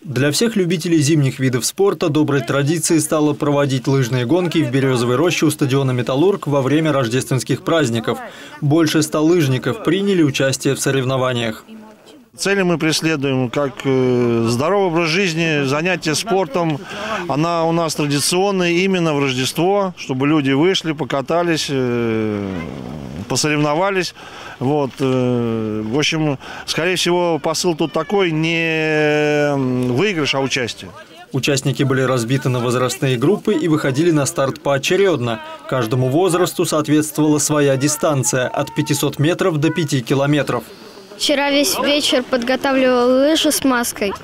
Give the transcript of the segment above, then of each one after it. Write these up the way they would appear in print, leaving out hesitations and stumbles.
Для всех любителей зимних видов спорта доброй традицией стало проводить лыжные гонки в Березовой роще у стадиона «Металлург» во время рождественских праздников. Больше 100 лыжников приняли участие в соревнованиях. Цели мы преследуем как здоровый образ жизни, занятие спортом. Она у нас традиционная именно в Рождество, чтобы люди вышли, покатались, посоревновались. Вот. В общем, скорее всего, посыл тут такой: не выигрыш, а участие. Участники были разбиты на возрастные группы и выходили на старт поочередно. Каждому возрасту соответствовала своя дистанция – от 500 метров до 5 километров. Вчера весь вечер подготавливала лыжи с маской.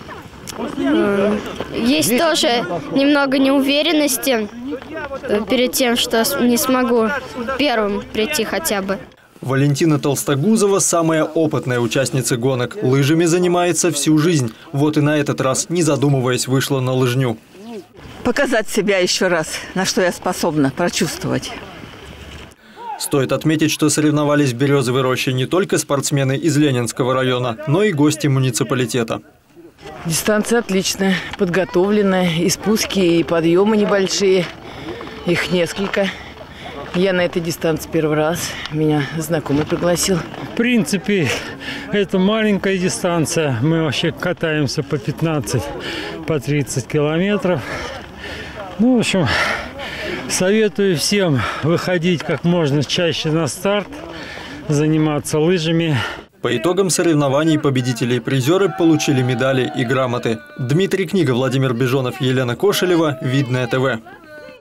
Есть тоже немного неуверенности перед тем, что не смогу первым прийти хотя бы. Валентина Толстогузова – самая опытная участница гонок. Лыжами занимается всю жизнь. Вот и на этот раз, не задумываясь, вышла на лыжню. Показать себя еще раз, на что я способна, прочувствовать. Стоит отметить, что соревновались в Березовой роще не только спортсмены из Ленинского района, но и гости муниципалитета. Дистанция отличная, подготовленная, и спуски, и подъемы небольшие, их несколько. Я на этой дистанции первый раз, меня знакомый пригласил. В принципе, это маленькая дистанция, мы вообще катаемся по 15, по 30 километров. Ну, в общем, советую всем выходить как можно чаще на старт, заниматься лыжами. По итогам соревнований победители и призеры получили медали и грамоты. Дмитрий Книга, Владимир Бежонов, Елена Кошелева. Видное ТВ.